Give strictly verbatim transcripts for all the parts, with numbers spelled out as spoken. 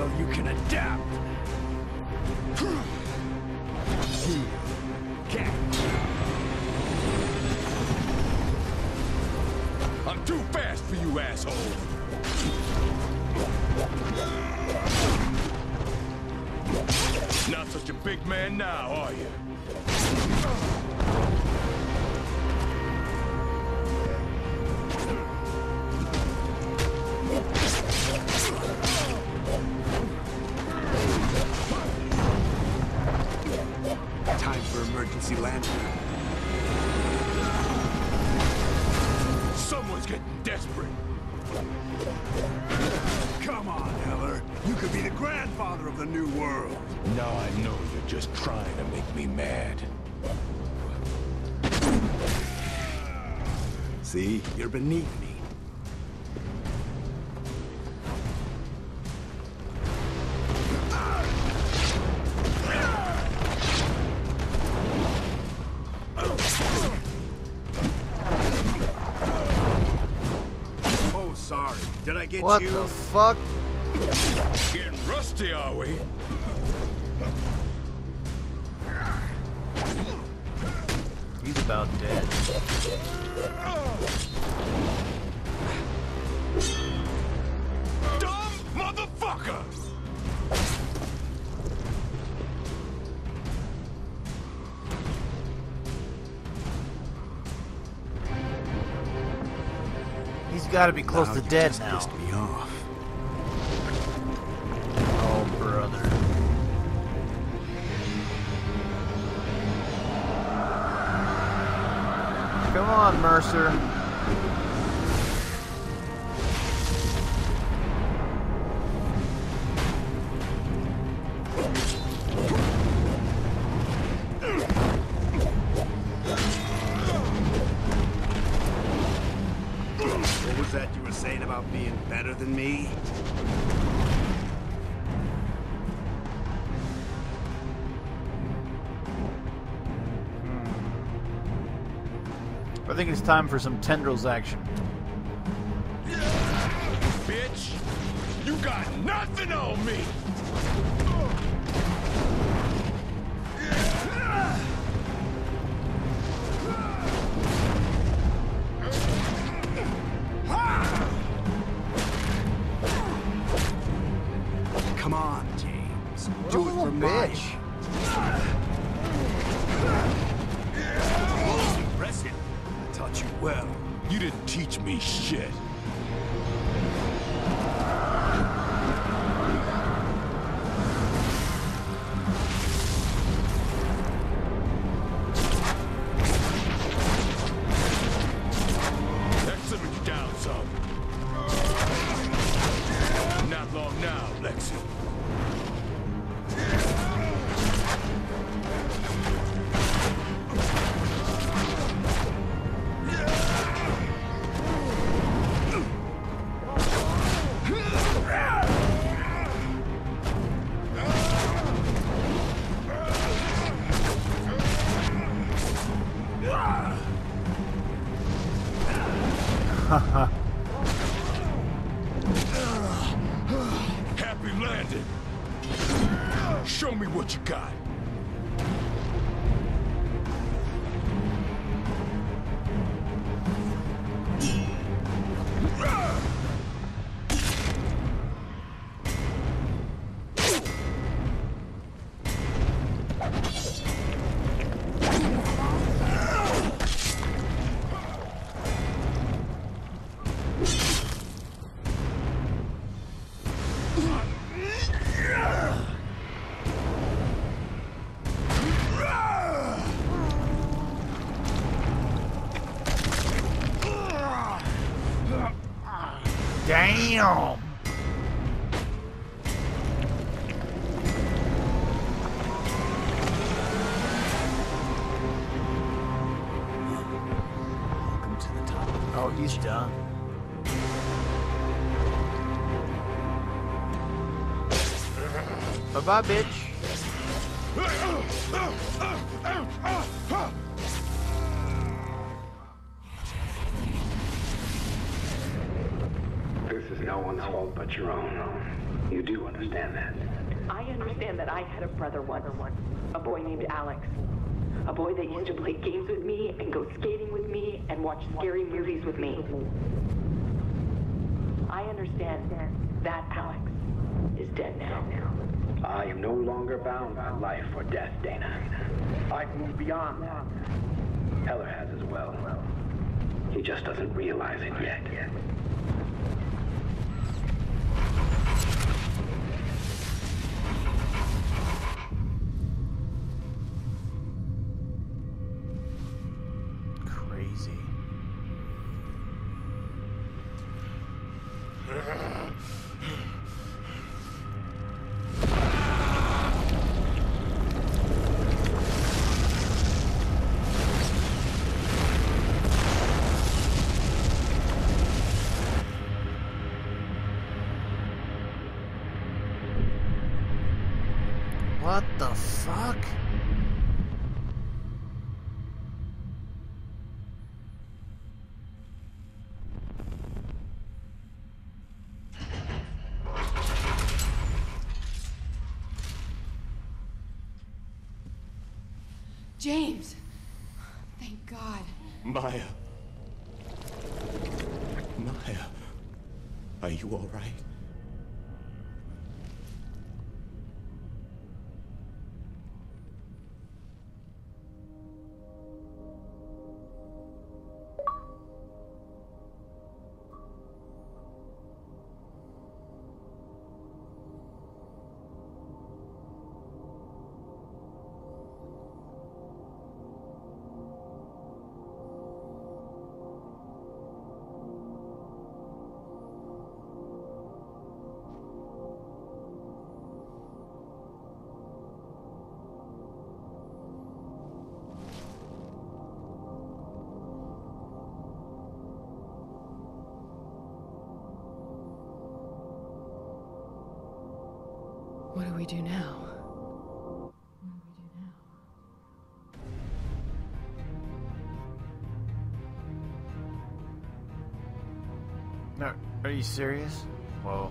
well you can adapt. Catch. I'm too fast for you, asshole. Not such a big man now, are you? Time for emergency landing. Someone's getting desperate. Come on, Heller. You could be the grandfather of the new world. Now I know you're just trying to make me mad. See? You're beneath me. Oh, sorry. Did I get What you? the fuck? Getting rusty, are we? He's about dead. Dumb motherfucker! He's got to be close Now to you dead just now. pissed me off. Oh, brother. Come on, Mercer. What was that you were saying about being better than me? I think it's time for some tendrils action. Bitch! You got nothing on me! Come on, James. Do it Oh, for bitch. my... Impressive. I taught you well. You didn't teach me shit. That simmered you down some. Not long now, Lexi. Happy landing. Show me what you got. Damn! Welcome to the top. Oh, he's done. Bye-bye, bitch. This is no one's fault but your own. You do understand that? I understand that I had a brother once, a boy named Alex. A boy that used to play games with me and go skating with me and watch scary movies with me. I understand that Alex is dead now. I am no longer bound by life or death, Dana. I've moved beyond that. Heller has as well. He just doesn't realize it yet. Crazy. What the fuck? James! Thank God. Maya. Maya. Are you all right? What do we do now? No, are you serious? Whoa.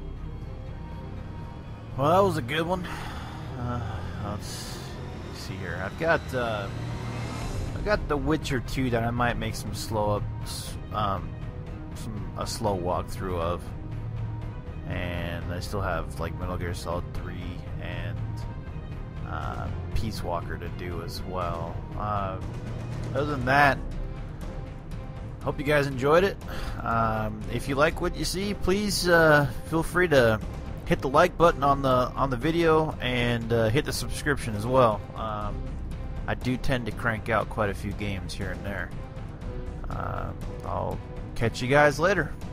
Well, that was a good one. Uh, let's see here. I've got uh, I've got The Witcher two that I might make some slow up, um, some a slow walkthrough of, and I still have like Metal Gear Solid three and uh, Peace Walker to do as well. Uh, other than that, hope you guys enjoyed it. Um, if you like what you see, please uh, feel free to hit the like button on the on the video and uh, hit the subscription as well. Um, I do tend to crank out quite a few games here and there. Uh, I'll catch you guys later.